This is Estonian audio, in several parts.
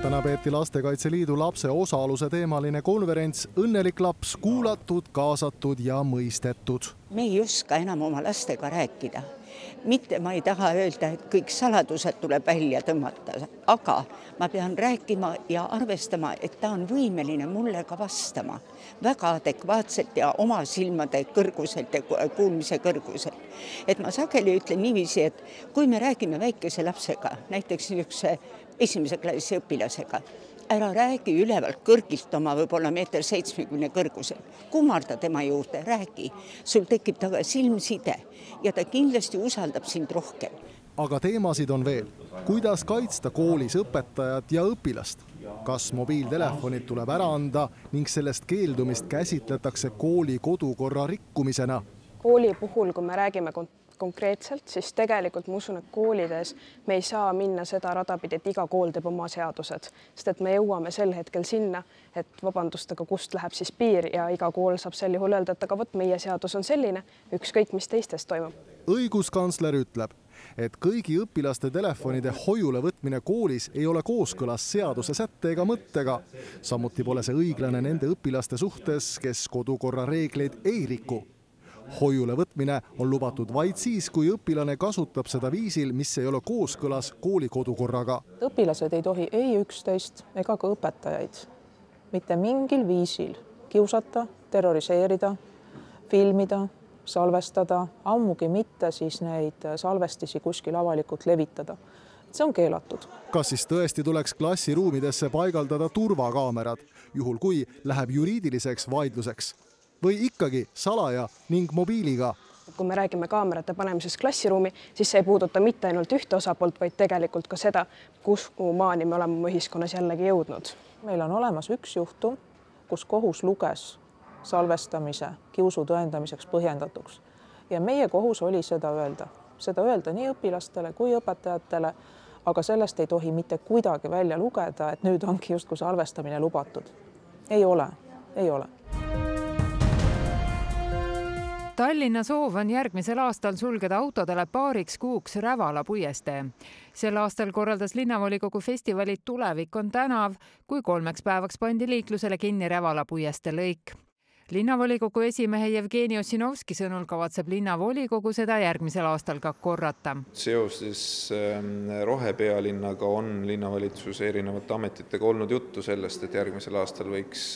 Täna peeti Lastekaitse Liidu lapse osaluse teemaline konverents Õnnelik laps, kuulatud, kaasatud ja mõistetud. Me ei oska enam oma lastega rääkida. Mitte ma ei taha öelda, et kõik saladused tuleb välja tõmmata, aga ma pean rääkima ja arvestama, et ta on võimeline mulle ka vastama väga adekvaatselt ja oma silmade kõrguselt ja kuulmise kõrguselt. Et ma sageli ütlen niiviisi, et kui me räägime väikese lapsega, näiteks niisuguse 1. klassi õpilasega, ära räägi ülevalt kõrgilt oma võib-olla 1,70 m kõrgusel. Kumarda tema juurde, räägi. Sul tekib taga silmside ja ta kindlasti usaldab sind rohkem. Aga teemasid on veel. Kuidas kaitsta koolis õpetajat ja õpilast? Kas mobiiltelefonid tuleb ära anda ning sellest keeldumist käsitletakse kooli kodukorra rikkumisena? Kooli puhul, kui me räägime konkreetselt, siis tegelikult ma usun, et koolides me ei saa minna seda radapidi, et iga kool teeb oma seadused, sest et me jõuame sel hetkel sinna, et vabandust, aga kust läheb siis piir ja iga kool saab sel juhul öelda, et aga võt, meie seadus on selline, ükskõik mis teistes toimub. Õiguskantsler ütleb, et kõigi õpilaste telefonide hoiule võtmine koolis ei ole kooskõlas seaduse sätte ega mõttega. Samuti pole see õiglane nende õpilaste suhtes, kes kodukorra reegleid ei riku. Hoiule võtmine on lubatud vaid siis, kui õpilane kasutab seda viisil, mis ei ole kooskõlas kooli kodukorraga. Õpilased ei tohi ei üksteist ega ka õpetajaid mitte mingil viisil kiusata, terroriseerida, filmida, salvestada, ammugi mitte siis neid salvestisi kuskil avalikult levitada. See on keelatud. Kas siis tõesti tuleks klassiruumidesse paigaldada turvakaamerad, juhul kui läheb juriidiliseks vaidluseks? Või ikkagi salaja ning mobiiliga? Kui me räägime kaamerate panemisest klassiruumi, siis see ei puuduta mitte ainult ühte osapoolt, vaid tegelikult ka seda, kuhu maani me oleme ühiskonnas jällegi jõudnud. Meil on olemas üks juhtum, kus kohus luges salvestamise kiusu tõendamiseks põhjendatuks. Ja meie kohus oli seda öelda nii õpilastele kui õpetajatele, aga sellest ei tohi mitte kuidagi välja lugeda, et nüüd ongi justkui salvestamine lubatud. Ei ole. Tallinna soov on järgmisel aastal sulgeda autodele paariks kuuks Rävala puiestee. Sel aastal korraldas linnavolikogu festivali Tulevik on tänav, kui 3 päevaks pandi liiklusele kinni Rävala puiestee lõik. Linnavolikogu esimehe Jevgeni Ossinovski sõnul kavatseb linnavolikogu seda järgmisel aastal ka korrata. Seoses rohepealinnaga on linnavalitsuse erinevate ametitega olnud juttu sellest, et järgmisel aastal võiks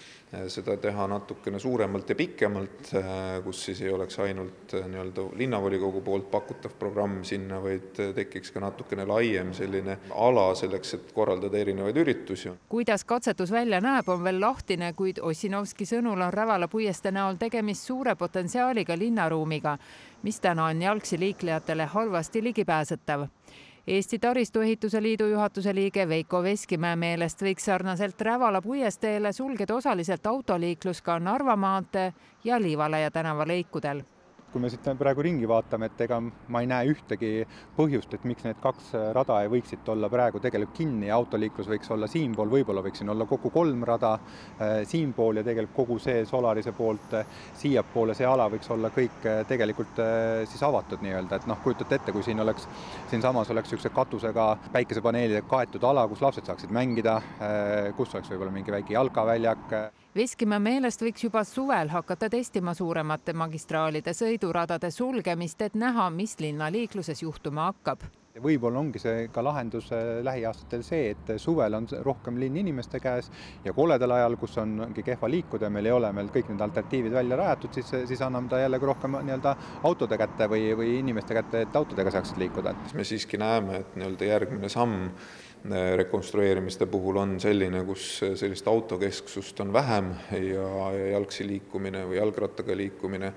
seda teha natukene suuremalt ja pikemalt, kus siis ei oleks ainult linnavolikogu poolt pakutav programm sinna, vaid tekiks ka natukene laiem selline ala selleks, et korraldada erinevaid üritusi. Kuidas katsetus välja näeb, on veel lahtine, kuid Ossinovski sõnul on Rävala puieste näol tegemist suure potentsiaaliga linnaruumiga, mis täna on jalgsi liiklejatele halvasti ligipääsetav. Eesti Taristuehituse Liidu juhatuse liige Veiko Veskimäe meelest võiks sarnaselt Rävala puiesteele sulgeda osaliselt autoliiklus ka Narva maantee ja Liivalaia tänava lõikudel. Kui me siit praegu ringi vaatame, et ega ma ei näe ühtegi põhjust, et miks need 2 rada ei võiksid olla praegu tegelikult kinni ja autoliiklus võiks olla siinpool, võib-olla võiks siin olla kokku 3 rada siinpool ja tegelikult kogu see Solarise poolt siiapoole see ala võiks olla kõik tegelikult siis avatud nii-öelda, et kujutate ette, kui siin samas oleks üks katusega päikesepaneelidega kaetud ala, kus lapsed saaksid mängida, kus oleks võib-olla mingi väike jalkaväljak. Veskimäe meelest võiks juba suvel hakata testima suuremate magistraalide sõiduradade sulgemist, et näha, mis linna liikluses juhtuma hakkab. Võib-olla ongi see ka lahendus lähiaastatel see, et suvel on rohkem linn inimeste käes ja koledal ajal, kus ongi kehva liikuda ja meil ei ole kõik need alternatiivid välja rajatud, siis anname ta jällegi rohkem autode kätte või inimeste kätte, et autodega saaksid liikuda. Me siiski näeme, et järgmine samm rekonstrueerimiste puhul on selline, kus sellist autokesksust on vähem ja jalgsi liikumine või jalgrattaga liikumine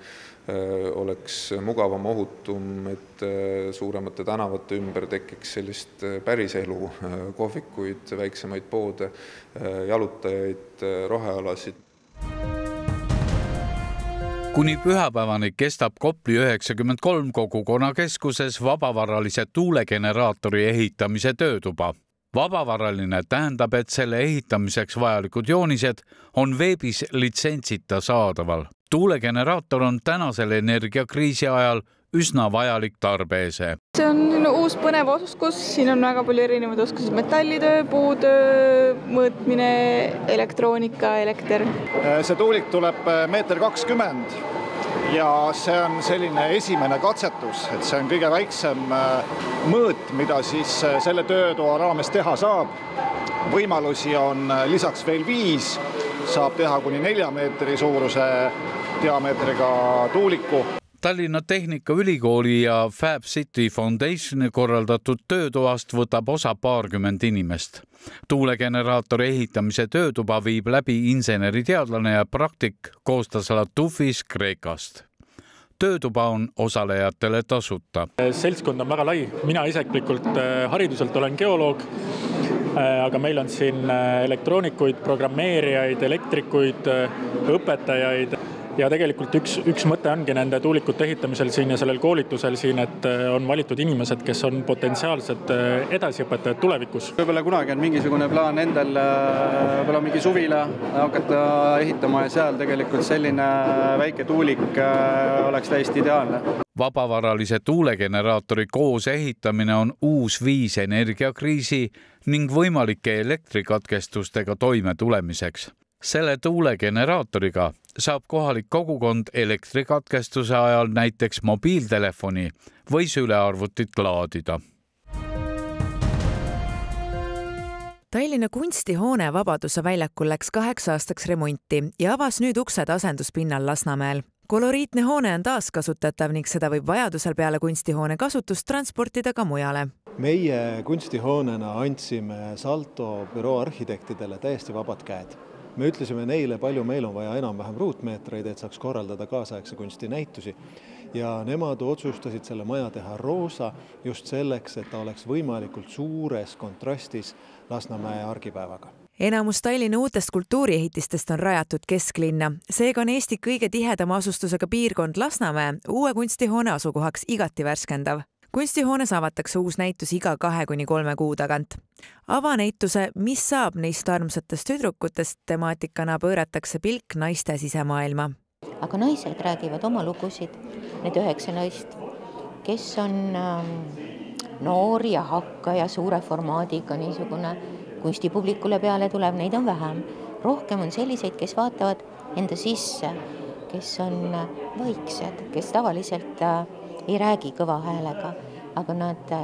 oleks mugavam, ohutum, et suuremate tänavate ümber tekiks sellist päris elu, kohvikuid, väiksemaid poode, jalutajaid, rohealasid. Kuni pühapäevani kestab Kopli 93 kogukonnakeskuses vabavaralise tuulegeneraatori ehitamise töötuba. Vabavaraline tähendab, et selle ehitamiseks vajalikud joonised on veebis litsentsita saadaval. Tuulegeneraator on tänasel energiakriisi ajal üsna vajalik tarbeese. See on uus põnev oskus, siin on väga palju erinevaid oskusi, metallitöö, puutöö, mõõtmine, elektroonika, elekter. See tuulik tuleb 1,20 m ja see on selline esimene katsetus, et see on kõige väiksem mõõt, mida siis selle töötoa raames teha saab. Võimalusi on lisaks veel 5, saab teha kuni 4 meetri suuruse diameetriga tuuliku. Tallinna Tehnikaülikooli ja Fab City Foundationi korraldatud töötoast võtab osa 20 inimest. Tuulegeneraatori ehitamise töötuba viib läbi inseneriteadlane ja praktik koostas Latufis Kreekast. Töötuba on osalejatele tasuta. Seltskond on väga lai. Mina isiklikult hariduselt olen geoloog, aga meil on siin elektroonikuid, programmeerijaid, elektrikuid, õpetajaid. Ja tegelikult üks mõte ongi nende tuulikute ehitamisel siin ja sellel koolitusel siin, et on valitud inimesed, kes on potentsiaalsed edasiõpetajad tulevikus. Võib-olla kunagi on mingisugune plaan endal võib-olla mingi suvila hakata ehitama ja seal tegelikult selline väike tuulik oleks täiesti ideaalne. Vabavaralise tuulegeneraatori koos ehitamine on uus viis energiakriisi ning võimalike elektrikatkestustega toime tulemiseks. Selle tuulegeneraatoriga saab kohalik kogukond elektrikatkestuse ajal näiteks mobiiltelefoni või sülearvutit laadida. Tallinna kunstihoone Vabaduse väljakul läks 8 aastaks remonti ja avas nüüd uksed asenduspinnal Lasnamäel. Koloriitne hoone on taaskasutatav ning seda võib vajadusel peale kunstihoone kasutust transportida ka mujale. Meie kunstihoonena andsime Salto büroo arhitektidele täiesti vabad käed. Me ütlesime neile, palju meil on vaja enam-vähem ruutmeetreid, et saaks korraldada kaasaegse kunstinäitusi. Ja nemad otsustasid selle maja teha roosa just selleks, et ta oleks võimalikult suures kontrastis Lasnamäe argipäevaga. Enamus Tallinna uutest kultuuriehitistest on rajatud kesklinna. Seega on Eesti kõige tihedama asustusega piirkond Lasnamäe uue kunstihoone asukohaks igati värskendav. Kunstihoones avatakse uus näitus iga 2 kuni 3 kuu tagant. Avanäituse Mis saab neist armsatest tüdrukutest temaatikana pööratakse pilk naiste sisemaailma. Aga naised räägivad oma lugusid, need 9 naist, kes on noor ja hakka ja suure formaadiga niisugune kunstipublikule peale tulev, neid on vähem. Rohkem on selliseid, kes vaatavad enda sisse, kes on vaiksed, kes tavaliselt ei räägi kõva häälega, aga nad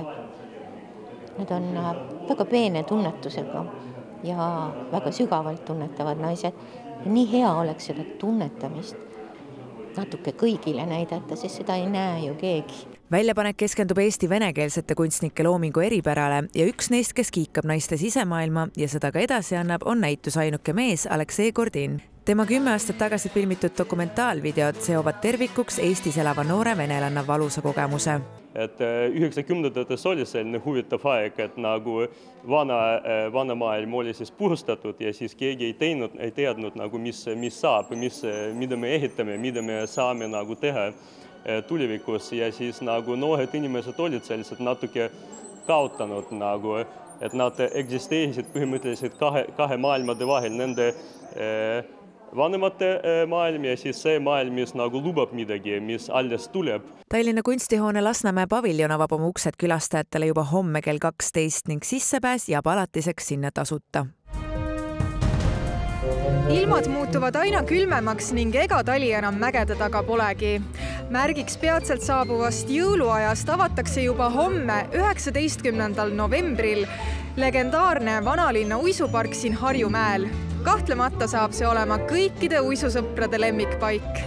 on väga peene tunnetusega ja väga sügavalt tunnetavad naised. Ja nii hea oleks seda tunnetamist natuke kõigile näidata, sest seda ei näe ju keegi. Väljapanek keskendub Eesti venekeelsete kunstnike loomingu eripärale ja üks neist, kes kiikab naiste sisemaailma ja seda ka edasi annab, on näitusainuke mees Aleksei Kordin. Tema 10 aastat tagasi filmitud dokumentaalvideod seovad tervikuks Eestis elava noore venelanna valusa kogemuse. Et 90-ndates oli selline huvitav aeg, et nagu vana maailm oli siis purustatud ja siis keegi ei teadnud, nagu mis saab, mida me ehitame, mida me saame nagu teha tulevikus ja siis nagu noored inimesed olid sellised natuke kaotanud, nagu, et nad eksisteerisid põhimõtteliselt kahe maailmade vahel, nende vanemate maailm ja siis see maailm, mis nagu lubab midagi, mis alles tuleb. Tallinna kunstihoone Lasnamäe paviljon avab oma uksed külastajatele juba homme kell 12 ning sissepääs jääb alatiseks sinna tasuta. Ilmad muutuvad aina külmemaks ning ega tali enam mägede taga polegi. Märgiks peatselt saabuvast jõuluajast avatakse juba homme 19. novembril legendaarne vanalinna uisupark siin Harjumäel. Kahtlemata saab see olema kõikide uisusõprade lemmikpaik.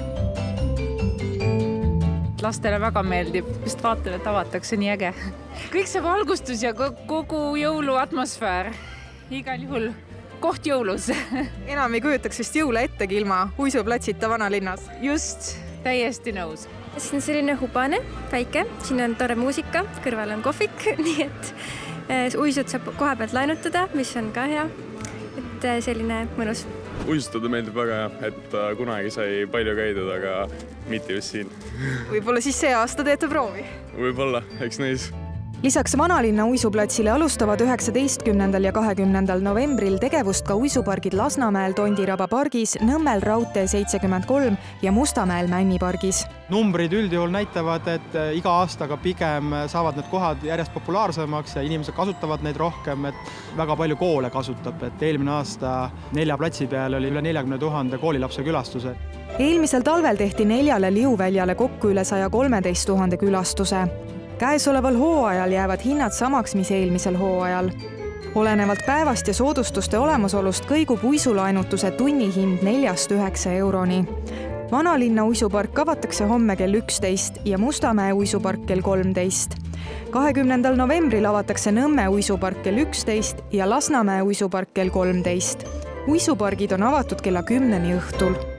Lastele väga meeldib, just vaatan, et avatakse nii äge. Kõik see valgustus ja kogu jõuluatmosfäär, igal juhul koht jõulus. Enam ei kujutaks vist jõule ettegi ilma uisuplatsita vanalinnas. Just, täiesti nõus. Siin on selline hubane, väike, siin on tore muusika, kõrval on kohvik, nii et uisud saab koha pealt lainutada, mis on ka hea, et selline mõnus. Uisutada meeldib väga, et kunagi sai palju käidud, aga mitte just siin. Võib-olla siis see aasta teete proovi? Võib-olla, eks näis. Lisaks Vanalinna uisuplatsile alustavad 19. ja 20. novembril tegevust ka uisupargid Lasnamäel Tondiraba pargis, Nõmmel Raudtee 73 ja Mustamäel Männipargis. Numbrid üldjuhul näitavad, et iga aastaga pigem saavad need kohad järjest populaarsemaks ja inimesed kasutavad neid rohkem, et väga palju koole kasutab, et eelmine aasta 4 platsi peal oli üle 40 000 koolilapse külastuse. Eelmisel talvel tehti 4 liuväljale kokku üle 113 000 külastuse. Käesoleval hooajal jäävad hinnad samaks, mis eelmisel hooajal. Olenevalt päevast ja soodustuste olemasolust kõigub uisulainutuse tunnihind 4–9 euroni. Vanalinna uisupark avatakse homme kell 11 ja Mustamäe uisupark kell 13. 20. novembril avatakse Nõmme uisupark kell 11 ja Lasnamäe uisupark kell 13. Uisupargid on avatud kella 10 õhtul.